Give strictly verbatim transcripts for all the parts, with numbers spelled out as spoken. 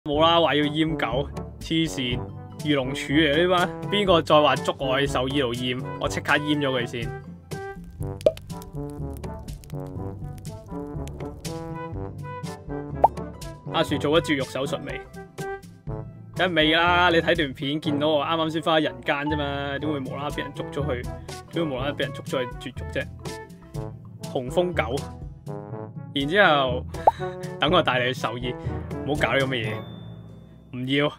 冇啦，話要閹狗，黐線，漁農署嚟呢班，邊個再話捉我去獸醫度閹，我即刻閹咗佢先。阿樹做咗絕育手術未？梗係未啦！你睇段片見到我啱啱先翻人間啫嘛，點會無啦啦俾人捉咗去？點會無啦啦俾人捉咗去絕育啫？紅瘋狗，然之後等我帶你去獸醫，唔好搞呢咁嘅嘢，唔要。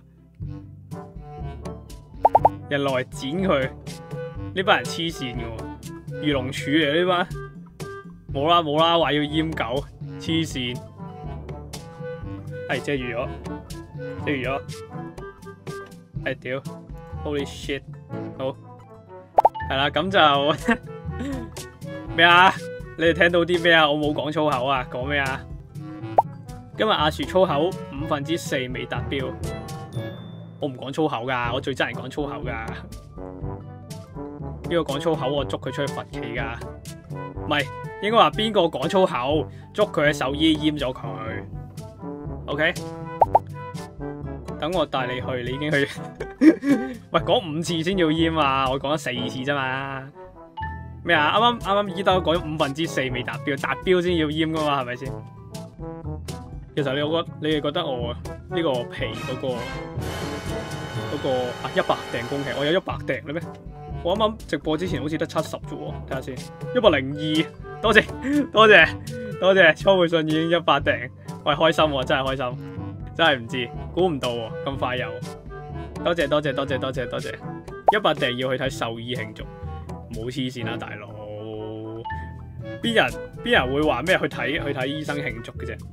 人來剪佢，呢班人黐線嘅喎，漁農署嚟呢班，冇啦冇啦話要閹狗，黐線。係遮住咗，遮住咗。係屌 ，Holy shit！ 好，係啦，咁就咩啊？你哋聽到啲咩啊？我冇講粗口啊，講咩啊？今日阿樹粗口五分之四未達標，我唔講粗口噶，我最憎人講粗口噶。邊個講粗口，我捉佢出去罰企噶。唔係，應該話邊個講粗口，捉佢去獸醫閹咗佢。OK， 等我帶你去，你已經去。喂，講五次先要閹啊！我講咗四次啫嘛。咩啊？啱啱啱啱依兜講咗五分之四未達標，達標先要閹噶嘛，係咪先？其實你我覺你哋覺得我呢個皮嗰、嗰個嗰、嗰個啊一百訂公平，我有一百訂啦咩？我啱啱直播之前好似得七十啫喎，睇下先，一百零二，多謝多謝多謝，初回信已經一百訂，喂開心喎，真係開心，真係唔知估唔到喎，咁快有，多謝多謝多謝多謝多謝，一百訂要去睇獸醫慶祝。冇黐線啦，大佬！邊人邊人會話咩去睇去睇醫生慶祝嘅啫？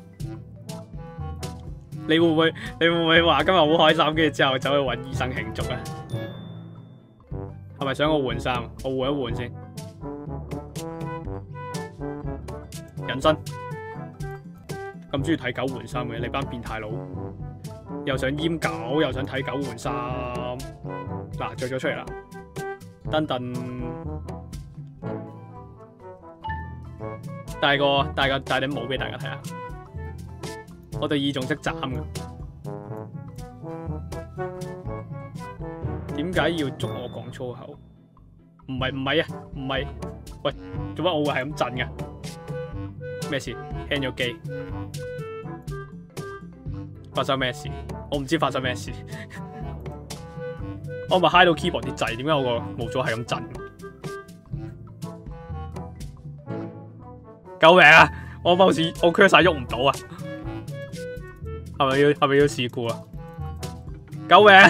你會唔會你會唔會話今日好開心，跟住之後走去揾醫生慶祝啊？係咪想我換衫？我換一換先。人生咁中意睇狗換衫嘅，你班變態佬！又想閹狗，又想睇狗換衫。嗱，着咗出嚟啦！噔噔，戴個戴個戴頂帽俾大家睇下，我對耳仲識斬嘅，點解要捉我講粗口？唔係唔係啊，唔係，喂，做乜我會係咁震嘅？咩事？輕咗機？發生咩事？我唔知發生咩事。我咪嗨到 keyboard 啲掣，點解我個模組係咁震？救命啊！我冇事，我 cursor 喐唔到啊！係咪要係咪要事故啊？救命！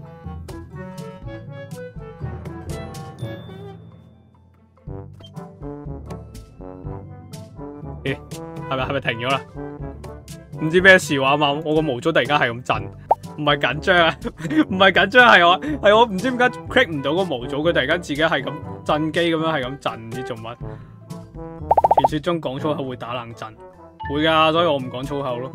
咦？係咪係咪停咗啦？唔知咩事話嘛？我個模組突然間係咁震。唔係緊張啊，唔係緊張，係我係我唔知點解 click 唔到個模組，佢突然間自己係咁震機咁樣係咁震，唔知做乜。傳說中講粗口會打冷震，會㗎，所以我唔講粗口咯。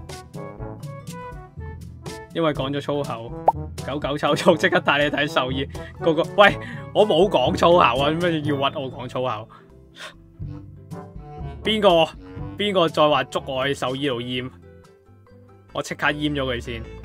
因為講咗粗口，狗狗臭臭，即刻帶你睇獸醫。個個喂，我冇講粗口啊，點解要屈我講粗口？邊個邊個再話捉我去獸醫度閹，我即刻閹咗佢先。